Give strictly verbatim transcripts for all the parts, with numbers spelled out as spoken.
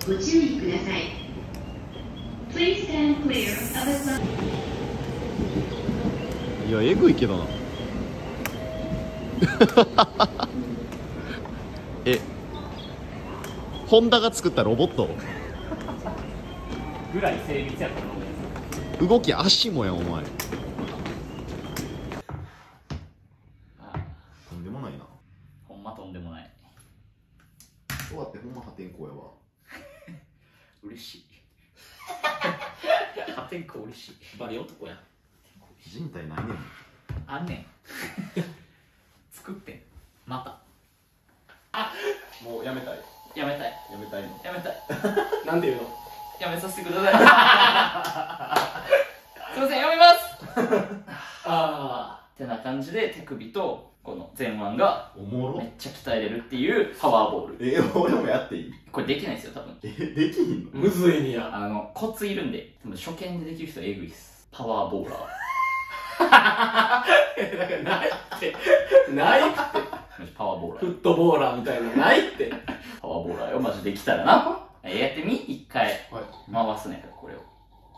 ご注意ください。Please stand clear of the sun. いや、えぐいけどな。え、ホンダが作ったロボットぐらい精密やったの。 動き足もやんお前。とんでもないな。 ほんまとんでもない。 終わってほんま破天荒やわ。 嬉しい。破天荒嬉しい。バリ男や。 人体ないねん。 あんねん。作ってん。また。あ、 もうやめたい。 やめたい。 やめたいの。 やめたい。 なんていうの？ やめさせてください。すいません、やめます。ああ、ってな感じで手首とこの前腕がおもろめっちゃ鍛えれるっていうパワーボール。 え、俺もやっていい？ これできないですよ、多分。 え、できんの？ むずいにや。 あの、コツいるんで、でも初見でできる人はエグいっす。パワーボーラー。 だからないって。ないって。 パワーボーラー。 フットボーラーみたいなないって。 パワーボーラーよ、マジできたらな。え、やってみ一回。 はい。 回すね、これを。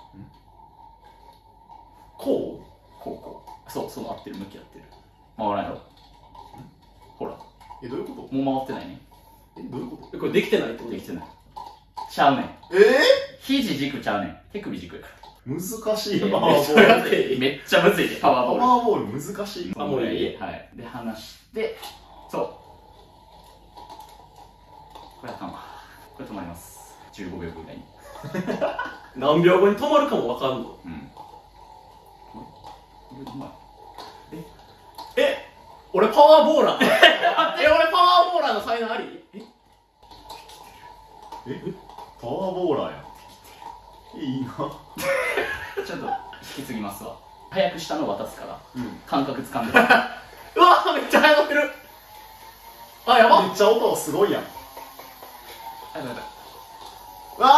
ここうこう。そう、その合ってる、向き合ってる。回らんやろ。ほら。 え、どういうこもう回ってないね。 と？え、どういうこう？これできてないってこと？ できてない。ちゃうねん。 と？え肘軸ちゃうねん。手首軸やから。 ー、難しいパえーワーボそうやっール。 てめっちゃむずいで、パワーボール。 パワーボール難しい。 あ、もういい。 はい。で、離して、そう。これあかんわ。これ止まります。じゅうごびょうぐらいに。 何秒後に止まるかもわかんの？ うん。うまい。 え、俺パワーボーラー。え、俺パワーボーラーの才能あり？え、 え、パワーボーラーや。いいな。 ちょっと引き継ぎますわ。早く下の渡すから、 うん。 感覚つかんで。 うわ、めっちゃ速なってる。あ、やばっ。 めっちゃ音すごいやん。 あ、やばいやばい。 わ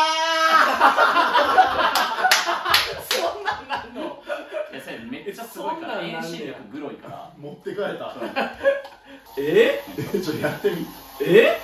そんなんなんの？ いや、それめっちゃすごいから、 そんなんなんねや遠心力グロいから。 ー持って帰った。 ええ、ちょっとやってみ。 え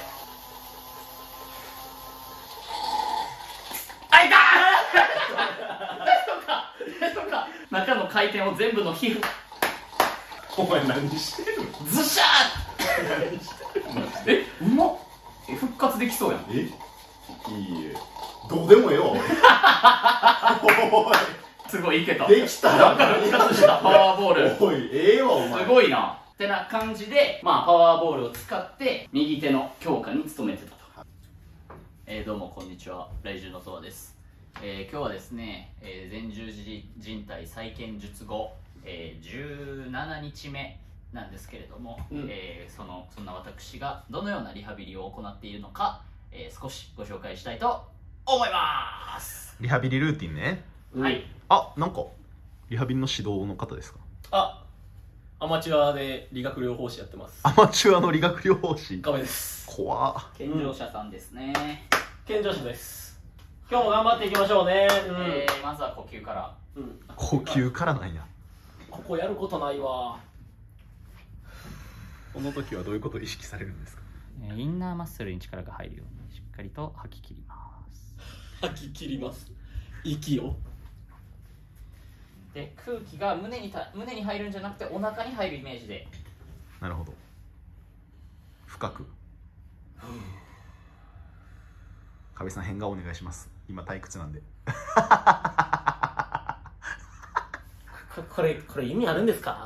あ、いたー大丈夫か大丈夫か中の回転を全部の皮膚、 お前何してるの？ ズシャー何してるの？ え、うまっ。え、復活できそうやん。 え、いいえ。どうでもええわ、俺。 すごいいけた。 おい、できたら復活したパワーボール。 おい、ええわ、お前。 すごいな。ってな感じで、まあ、パワーボールを使って右手の強化に努めてたと。えー、どうもこんにちは、来獣のとわです。えー、今日はですね、えー、前十字靭帯再建術後、えー、じゅうしちにちめなんですけれども、うん、えー、そのそんな私がどのようなリハビリを行っているのか、えー、少しご紹介したいと思います。 リハビリルーティンね。 はい。 あ、なんかリハビリの指導の方ですか？ あ、アマチュアで理学療法士やってます。 アマチュアの理学療法士。 亀です。 怖っ。 健常者さんですね。 健常者です。今日も頑張っていきましょうね。うん、 えー、まずは呼吸から。 うん、 呼吸からなんや。 ここやることないわ。 この時はどういうことを意識されるんですか？ インナーマッスルに力が入るようにしっかりと吐き切ります。 吐き切ります。息を。 で、空気が胸にた胸に入るんじゃなくてお腹に入るイメージで。 なるほど。深く。壁さん変顔お願いします。今退屈なんで。 こ, これこれ意味あるんですか？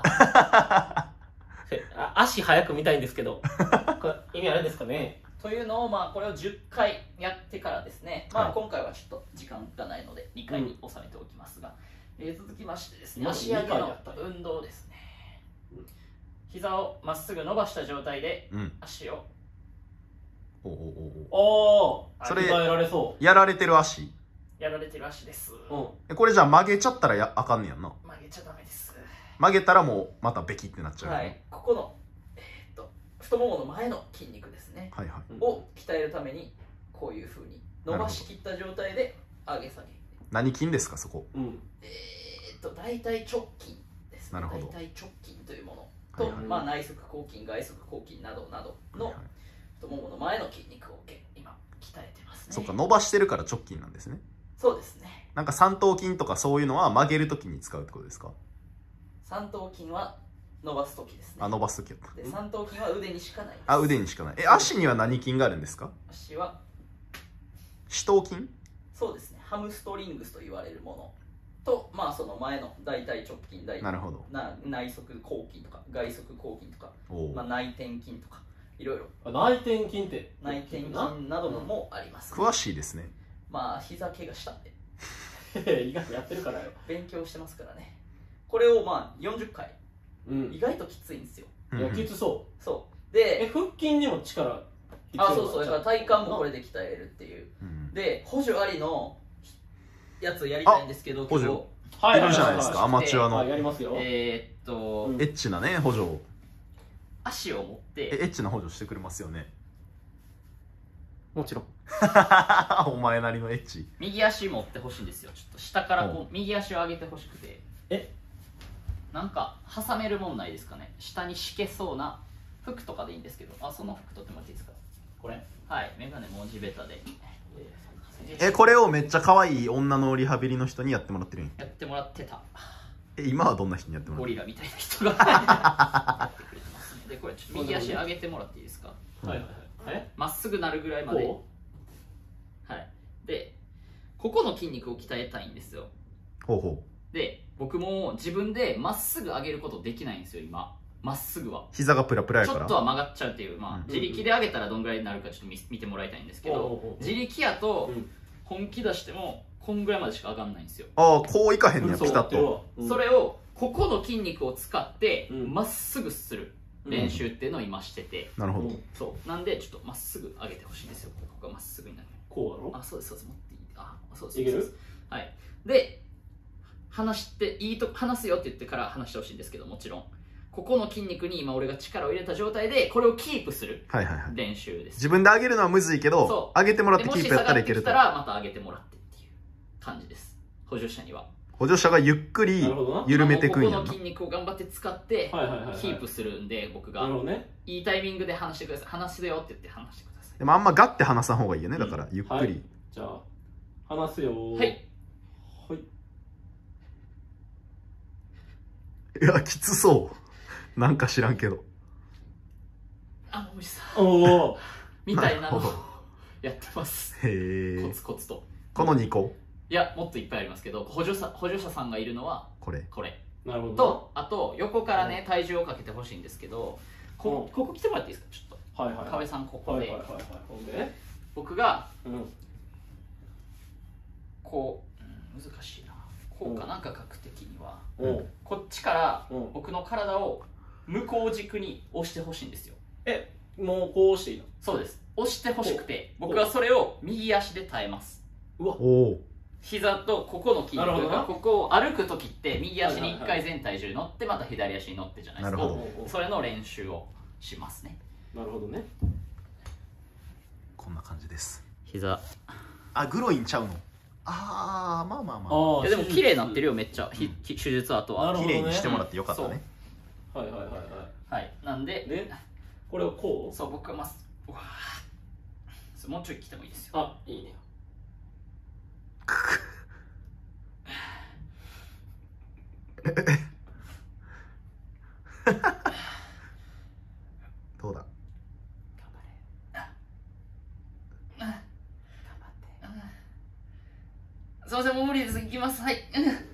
あ、足早く見たいんですけど、これ意味あるんですかね？ というのを、まあ、これをじゅっかいやってからですね、まあ、 はい、 今回はちょっと時間がないのでにかいに収めておきますが、うん、えー、続きましてですね、足上げの運動ですね。うん、膝をまっすぐ伸ばした状態で、うん、足をおおおおお、 それやられそう。 やられてる足。 やられてる足です。 うん、これじゃあ曲げちゃったらやあかんねやんな。 曲げちゃダメです。 曲げたらもうまたベキってなっちゃう、ね。 はい、ここの、えー、っと太ももの前の筋肉ですね、 はいはい、 を鍛えるためにこういうふうに伸ばしきった状態で上げ下げ。 何筋ですかそこ？ うん、えー、っと大腿直筋ですね。 なるほど。 大腿直筋というものと、はいはい、まあ、内側広筋外側広筋などなどの太ももの前の筋肉を今鍛えてますね。 ね。 そっか、伸ばしてるから直筋なんですね。 そうですね。 なんか三頭筋とかそういうのは曲げるときに使うってことですか？ 三頭筋は伸ばす時ですね。 あ、伸ばすときやった。 で、三頭筋は腕にしかないです。 あ、腕にしかない。え、足には何筋があるんですか？ 足は四頭筋？ そうですね、ハムストリングスと言われるものと、まあその前の大腿直筋、大なるほど。 な内側後筋とか外側後筋とか、 おまあ、内転筋とかいろいろあ、内転筋って内転筋などもあります、ね、 詳しいですね。 まあ膝怪我したんで意外とやってるからよ。 勉強してますからね。これをまあよんじゅっかい、 うん、 意外ときついんですよ。 いや、きつそう。 そうで、 で、 腹筋にも力必要。 あ、そうそう、だから体幹もこれで鍛えるっていう、 うん、 で補助ありのやつやりたいんですけど、 補助はいいるじゃないですか、アマチュアの、 はい、やりますよ。 えー、っと、 エッチなね補助を、 足を持っえてエッチな補助してくれますよね。 もちろん。 お前なりのエッチ。 右足持ってほしいんですよ。ちょっと下からこう右足を上げてほしくて、 え、 なんか挟めるもんないですかね。下に敷けそうな服とかでいいんですけど、あ、その服取ってもらっていいですか？これ、はい、メガネ文字ベタでえ、これをめっちゃ可愛い女のリハビリの人にやってもらってるんや。 やってもらってた。 え、今はどんな人にやってもらってる？ ゴリラみたいな人がやってくれてますね。で、これちょっと右足上げてもらっていいですか？ はいはいはい。え、 まっすぐなるぐらいまで。 こはい。で、ここの筋肉を鍛えたいんですよ。 ほうほう。 で、僕も自分でまっすぐ上げることできないんですよ、今。まっすぐは。 膝がプラプラやちから。 ょっとは曲がっちゃうっていう、まあ、 うん自力で上げたらどんぐらいになるかちょっと見見てもらいたいんですけおうおうおう、 ど自力やとうん本気出してもこんぐらいまでしか上がんないんですよ。 ああ、こういかへんねや、 そうピタッと。 うんそれをここの筋肉を使ってうんまっすぐする練習っていうのを今してて、 なるほど。 うんそうなんでちょっとまっすぐ上げてほしいんですよ。ここがまっすぐになる。 こうだろ。 あ、そうですそうです、持っていい。あ、そうですいけるそうです。はい。で、話していいと話すよって言ってから話してほしいんですけど、もちろんここの筋肉に今俺が力を入れた状態でこれをキープするはいはいはい。 練習です。 自分で上げるのはむずいけどそ、う上げてもらってでキープやったらいけるともし下がってきた。らまた上げてもらってっていう感じです。補助者には補助者がゆっくりなるほどな緩めてくんやんなここの筋。肉を頑張って使ってはいはいはいはいキープするんで、僕がなるほどね。 いいタイミングで話してください。話すよって言って話してください。 でもあんまガッて離さん方がいいよね。だからゆっくはいり。 じゃあ、話すよー。 はい。 はい。 いや、きつそう。なんか知らんけど。 あ、もみじさんおお。 みたいなのをなるほどやってます。 へえ。 コツコツと。 このにこいや、もっといっぱいありますけど、補助者補助者さんがいるのはこれ。 これなるほど。 と、あと横からね体重をかけてほしいんですけど、こここ来てもらっていいですか？ちょっとはいはいはい。 壁さんここではいはいはいはい。ほんで。 僕がうん。 こう、うん、難しいな、こうかうんなんか角的にはおう。 こっちからうん僕の体を向こう軸に押してほしいんですよ。 え、もうこうしていいの？ そうです、押してほしくてこう僕はそれを右足で耐えます。 うわ。 おお。 膝とここの筋なるほどな肉がここを歩く時って右足に一はいはいはい回全体重乗ってまた左足に乗ってじゃないですか。 なるほどおうおうそれの練習をしますね。 なるほどね。 こんな感じです。 膝あ、グロインちゃうの。ああ、まあまあまあ。 ああ。 いやでも綺麗になってるよ。 よめっちゃ、ひひ手術後は。 なるほどね綺麗にしてもらってよかったね。 はいはいはいははい、なんでい。で、これをこう？ そう僕はまっすうわーそうもうちょい来てもいいですよ。 あ、いいね。 どうだ。 頑張れああ頑張ってあすいませんもう無理です行きますはい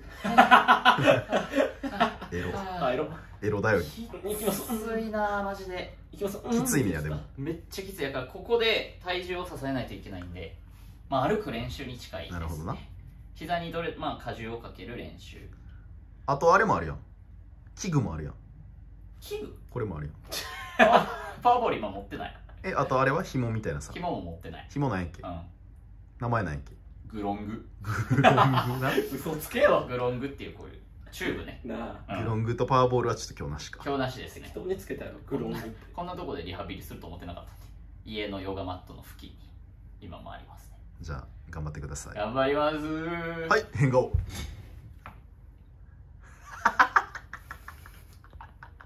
エロ。 あ、色。 エロだより。 いきます。 きついなマジでいきます。 きついねやでも。 めっちゃきついやからここで体重を支えないといけないんで、まあ歩く練習に近いですね。 なるほどな。 膝にどれまあ荷重をかける練習。 あとあれもあるやん。器具もあるやん。 器具これもあるやん。 パワーボール今持ってない。 え、あとあれは紐みたいなさ。 紐も持ってない。 紐なんやっけう？ん名前なんやっけ？ グロンググロングな。 嘘つけよ。 グロングっていうこういうチューブね。 なあ。 うんグロングとパワーボールはちょっと今日なしか。 今日なしですね。 人につけたよ。グロングって。 こんなとこでリハビリすると思ってなかったんで、家のヨガマットの付近に今もありますね。 じゃあ頑張ってください。 頑張りますー。 はい、変顔。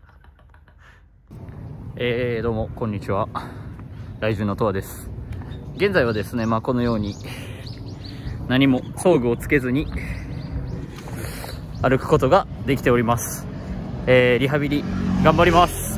えー、どうもこんにちは。来週のとわです。 現在はですね、まあ、このように何も装具をつけずに歩くことができております。えー、リハビリ頑張ります。